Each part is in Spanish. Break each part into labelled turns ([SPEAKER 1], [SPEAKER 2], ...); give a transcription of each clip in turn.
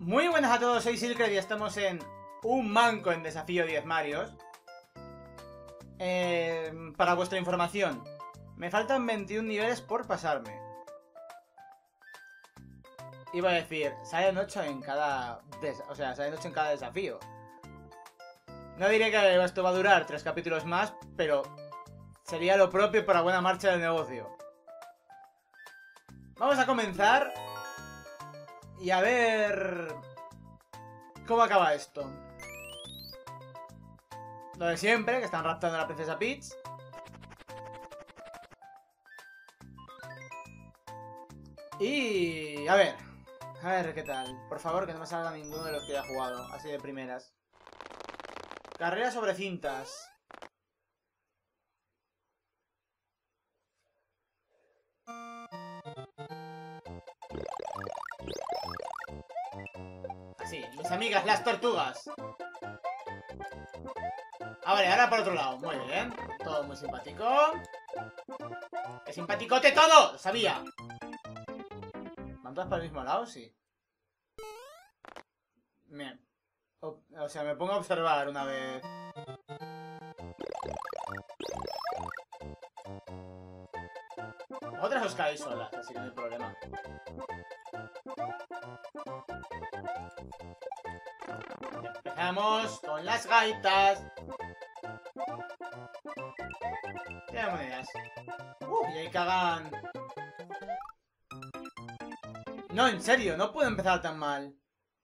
[SPEAKER 1] Muy buenas a todos, soy Silcred y estamos en un manco en desafío 10 Marios. Para vuestra información, me faltan 21 niveles por pasarme. Iba a decir, salen 8 en cada... salen 8 en cada desafío. No diré que esto va a durar 3 capítulos más, pero sería lo propio para buena marcha del negocio. Vamos a comenzar y a ver cómo acaba esto. Lo de siempre, que están raptando a la princesa Peach. Y... a ver qué tal. Por favor, que no me salga ninguno de los que haya jugado, así de primeras. Carrera sobre cintas. Así, mis amigas las tortugas. Ah, vale, ahora por otro lado. Muy bien. Todo muy simpático. ¡Qué simpaticote todo! ¡Lo sabía! ¿Van todas para el mismo lado? Sí. O sea, me pongo a observar una vez. Otras os caéis solas, así que no hay problema. Empezamos con las gaitas. Tiene monedas. Y ahí cagan. No, en serio, no puedo empezar tan mal.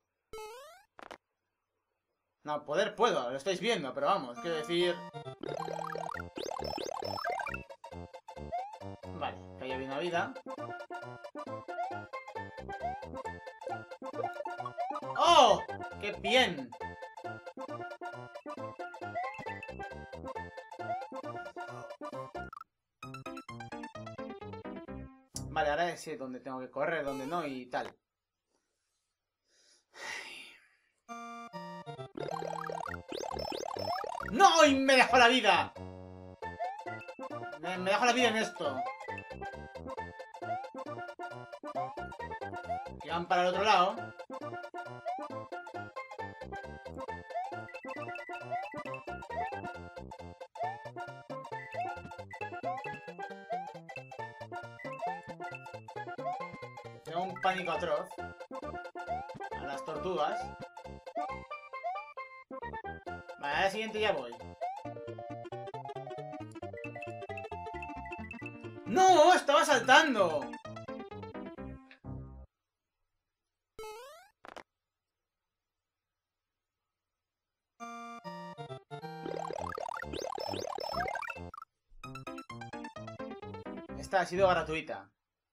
[SPEAKER 1] No, poder puedo, lo estáis viendo, pero vamos, quiero decir... Vale, cayó bien la vida. ¡Oh! ¡Qué bien! Vale, ahora sé dónde tengo que correr, dónde no y tal. ¡No! ¡Y me dejó la vida! Me dejó la vida en esto. Que van para el otro lado. Tengo un pánico atroz a las tortugas. Vale, a la siguiente ya voy. ¡No! ¡Estaba saltando! Esta ha sido gratuita.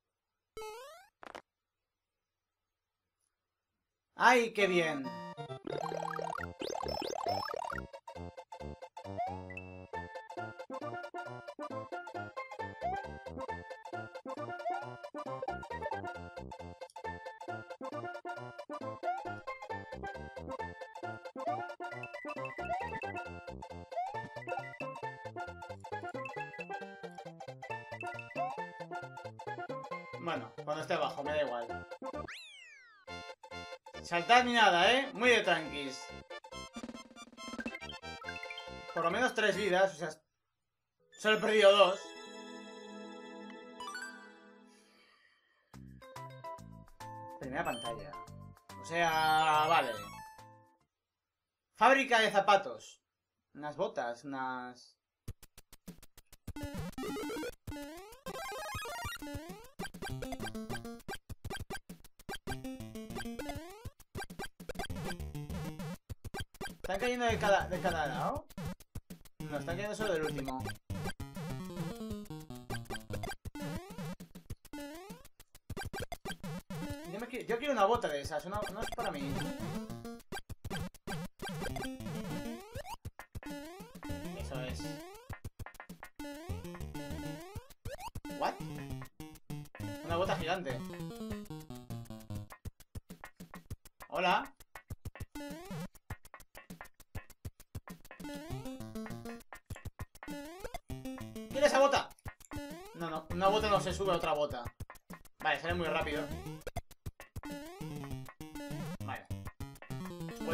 [SPEAKER 1] ¡Ay, qué bien! Bueno, cuando esté abajo, me da igual. Saltar ni nada, ¿eh? Muy de tranquis. Por lo menos 3 vidas, o sea... Solo he perdido 2. Primera pantalla. O sea, vale. Fábrica de zapatos. Unas botas, unas... ¿Están cayendo de cada lado? No, están cayendo solo del último. Yo quiero una bota de esas, no es para mí. Eso es. ¿What? Una bota gigante. Hola. ¡Mira esa bota! No, una bota no se sube a otra bota. Vale, sale muy rápido. Vale.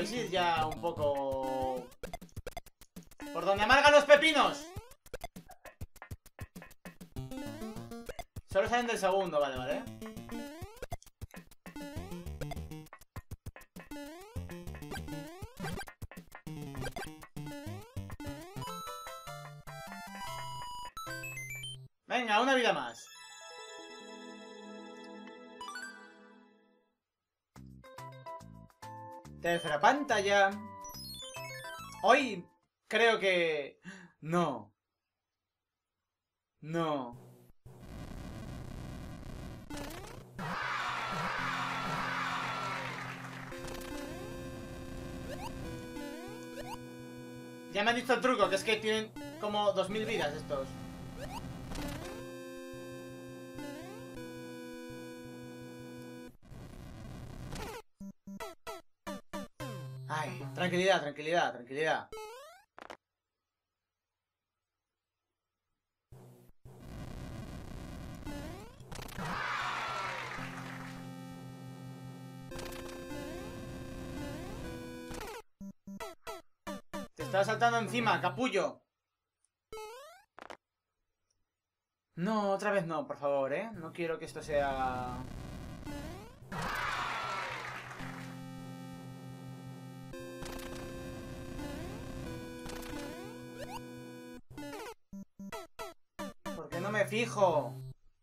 [SPEAKER 1] ¿Podéis ir ya un poco... por donde amargan los pepinos? Solo salen del segundo, vale, vale. Venga, una vida más. Tercera pantalla. Hoy creo que... No. No. Ya me han dicho el truco, que es que tienen como 2000 vidas estos. Ay, tranquilidad, tranquilidad, tranquilidad. Te estaba saltando encima, capullo. No, otra vez no, por favor, ¿eh? No quiero que esto sea... ¿Por qué no me fijo?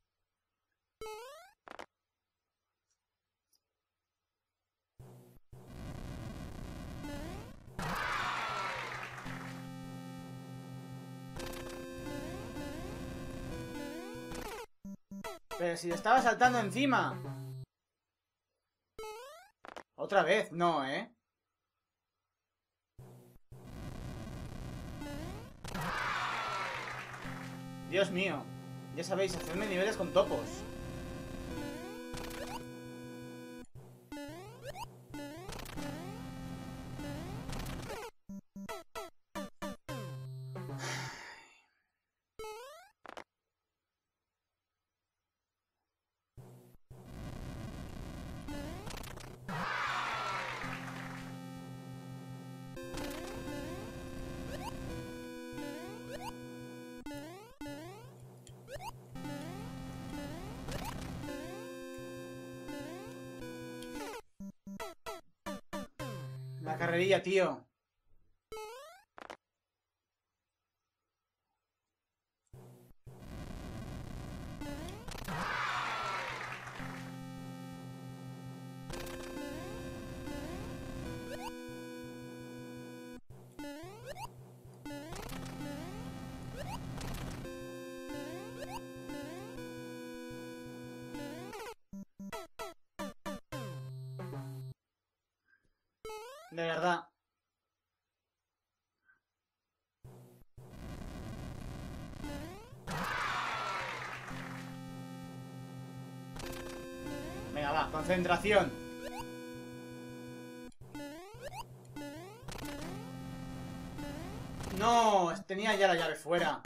[SPEAKER 1] Pero si le estaba saltando encima. Otra vez, no, ¿eh? Dios mío. Ya sabéis, hacerme niveles con topos. La carrerilla, tío. De verdad. Venga, va, concentración. No, tenía ya la llave fuera.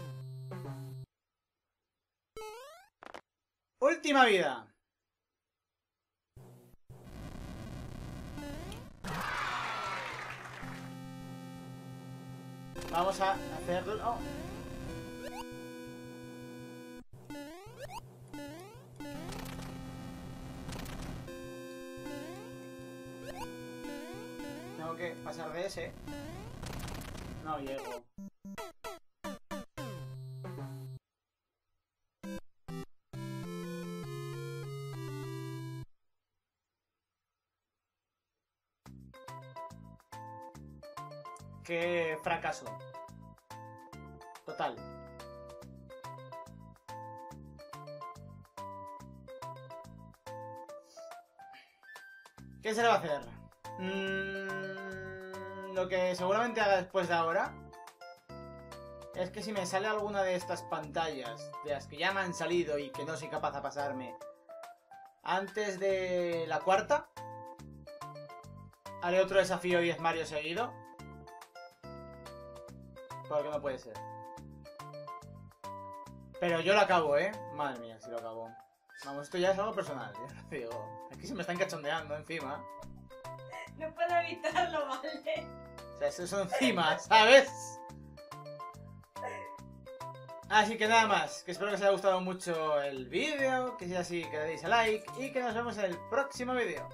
[SPEAKER 1] Última vida. Vamos a hacerlo. Tengo que pasar de ese. No llego. Qué fracaso. Total. ¿Qué se le va a hacer? Lo que seguramente haga después de ahora es que si me sale alguna de estas pantallas, de las que ya me han salido y que no soy capaz de pasarme, antes de la cuarta, haré otro desafío 10 Mario seguido. Porque no puede ser. Pero yo lo acabo, ¿eh? Madre mía, si lo acabo. Vamos, esto ya es algo personal, ya lo digo. Aquí se me están cachondeando encima.
[SPEAKER 2] No puedo evitarlo, ¿vale?
[SPEAKER 1] O sea, eso son encima, ¿sabes? Así que nada más, que espero que os haya gustado mucho el vídeo, que si es así que le deis a like y que nos vemos en el próximo vídeo.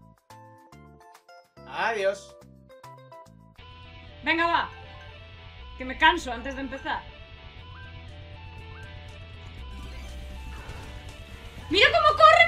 [SPEAKER 1] Adiós.
[SPEAKER 2] Venga, va. Que me canso antes de empezar. ¡Mira cómo corre!